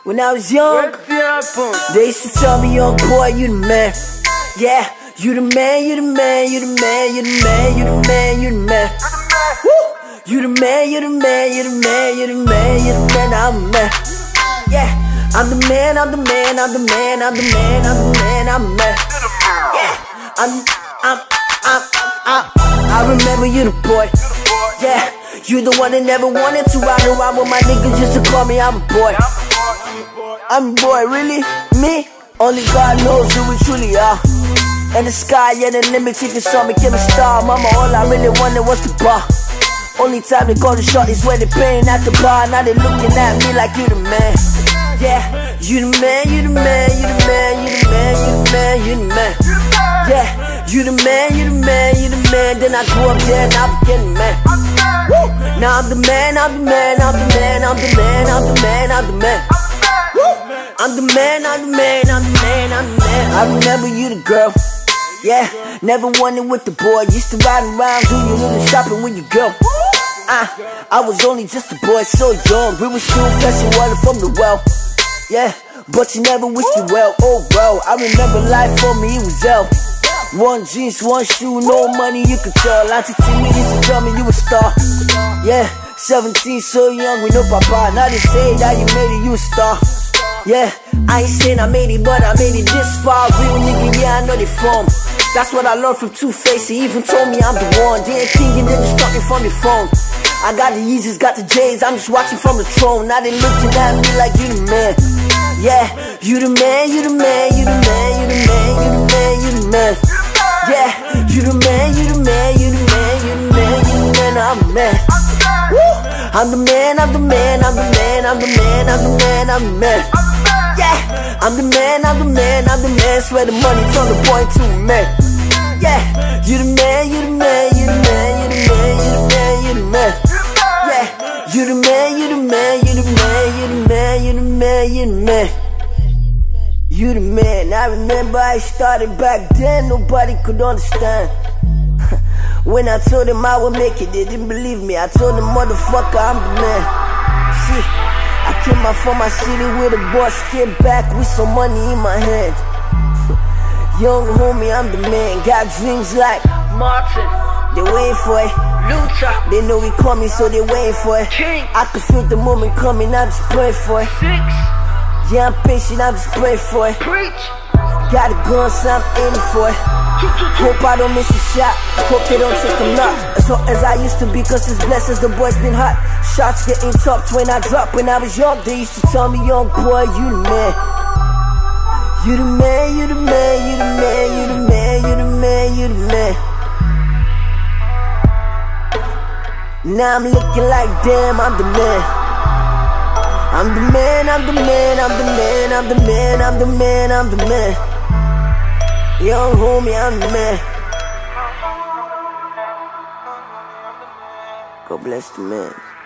When I was young, they used to tell me, young boy, you the man. Yeah, you the man, you the man, you the man, you the man, you the man, you the man. Woo! You the man, you the man, you the man, you the man, you the man, I'm the man. Yeah, I'm the man, I'm the man, I'm the man, I'm the man, I'm the man, I'm the man. Yeah, I remember you the boy. Yeah, you the one that never wanted to ride around with my niggas just to call me I'm a boy. I'm a boy, really? Me? Only God knows who we truly are. And the sky, yeah, the limits. If you saw me, give me a star. Mama, all I really wanted was the bar. Only time they call the shot is when they paying at the bar. Now they looking at me like you the man. Yeah, you the man, you the man, you the man, you the man, you the man, you the man. Yeah, you the man, you the man, you the man. Then I grew up there and I became the man. Woo! Now I'm the man, I'm the man, I'm the man, I'm the man, I'm the man, I'm the man. Woo! I'm the man, I'm the man, I'm the man, I'm the man. I remember you the girl. Yeah, never wanted with the boy. Used to ride around, do your little shopping with your girl. I was only just a boy, so young. We were still fetching water from the well. Yeah, but you never wished you well. Oh well, I remember life for me, it was hell. One jeans, one shoe, no money, you could tell. Auntie Timmy used to tell me you a star. Yeah, 17, so young, we know papa. Now they say that you made it, you a star. Yeah, I ain't saying I made it, but I made it this far. Real nigga, yeah, I know they from. That's what I learned from Two-Face. He even told me I'm the one. They ain't thinking, they just talking from the phone. I got the Yeezys, got the J's, I'm just watching from the throne. Now they looking at me like you the man. Yeah, you the man, you the man, you the man, you the man, you the man, you the man. Yeah, you the man, you the man, you the man, you the man, you the man, I'm the man. Woo! I'm the man, I'm the man, I'm the man, I'm the man, I'm the man, I'm the man. Yeah, I'm the man, I'm the man, I'm the man. Swear the money turn the boy to a man. Yeah, you the man, you the man, you the man, you the man, you the man, you the man. Yeah, you the man, you the man, you the man, you the man, you the man, you the man. You the man. I remember I started back then, nobody could understand. When I told them I would make it, they didn't believe me. I told them, motherfucker, I'm the man. See, I came out from my city with a boss, came back with some money in my hand. Young homie, I'm the man. Got dreams like Martin, they waiting for it. Luther, They know we coming, so they waiting for it. King, I can feel the moment coming, I'm just praying for it. Six, Yeah, I'm patient, I'm just praying for it. Preach, Got a gun, so I'm aiming for it. Hope I don't miss a shot, hope they don't take a knock. As hot as I used to be, cause his blessings, the boy's been hot. Shots getting topped when I drop. When I was young, they used to tell me, young boy, you the man. You the man, you the man, you the man, you the man, you the man, you the man. Now I'm looking like damn, I'm the man. I'm the man, I'm the man, I'm the man, I'm the man, I'm the man, I'm the man. Young homie, I'm the man. God bless the man.